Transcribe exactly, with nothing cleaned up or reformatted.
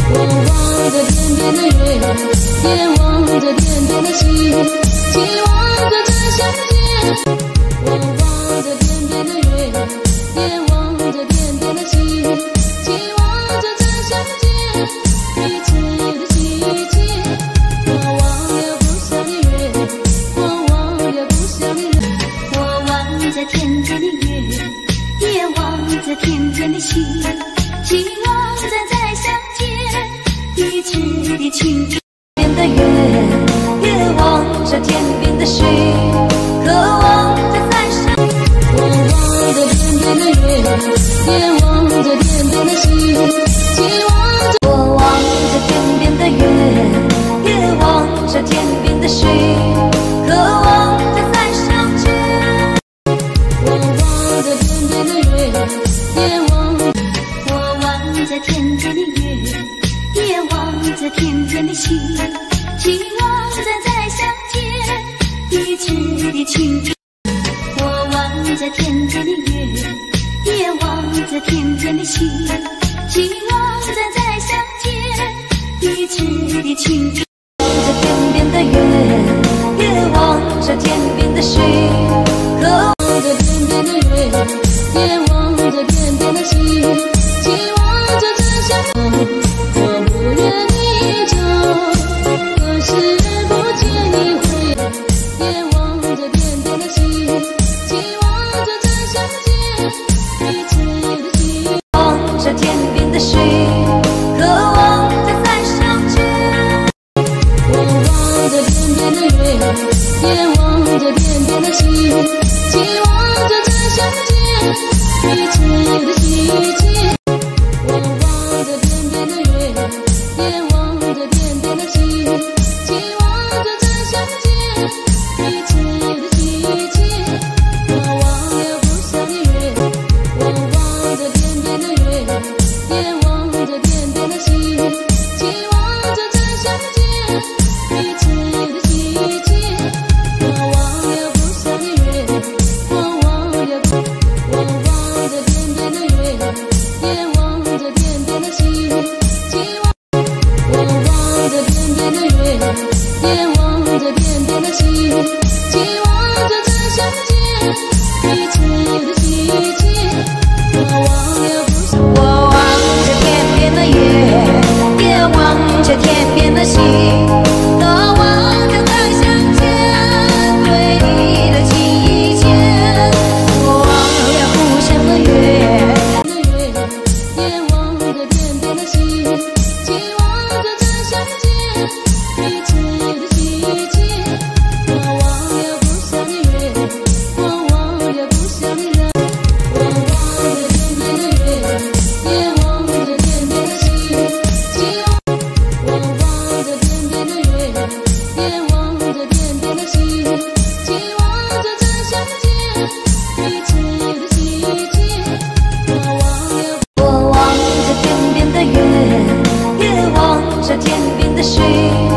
我望着天边的月，也望着天边的星，期望着再相见。我望着天边的月，也望着天边的星，期望着再相见。彼此的季节，我忘了不想你月，我忘了不想你人。 我望着天边的月，也望着天边的星，期望着再相见。彼此的情天边的月，也望着天边的星，渴望着再相见。 我望着天边的月，也望着天边的星，期望着。 我望着天边的月，也望着天边的星，渴望着再相见。 我望着天边的月，也望。 我望着天边的月，也望着天边的星，期望着再相见。彼此的情天。我望着天边的月，也望着天边的星，期望着再相见。彼此的情天。望着天边的月，也望着天边的星，渴望着天边的月，也望着天边的星，期望着再相见。我不愿你走，可是不见你回。也望着天边的星，期望着再相见。彼此的季， 望着天边的星，渴望着再相见。 我望着天边的月，也望着天边的星，期望着再相见。彼此的季节，我望着天边的月，也望着天边的星，期望着再相见。彼此的季节，我忘了不想你月，我望着天边的月，也望着天边的星，期望着再相见。彼此的季节，我忘了不想你月，我忘了不，我望着天边的月，也望着天边的星，期望。我望着天边的月，也望着天边的星，期望着再相见。彼此的季节，我忘了不想。 我望着天边的月，也望着天边的星，渴望着再相见。对你的情意切，我忘了故乡的月。 也望着天边的星，期望着再相见。彼此的季节，我忘了不想你月，我忘了不想你人。我望着天边的月，也望着天边的星，期望。我望着天边的月，也望着天边的星，期望着再相见。彼此的季节，我忘了。 我望着天边的月，也望着天边的星。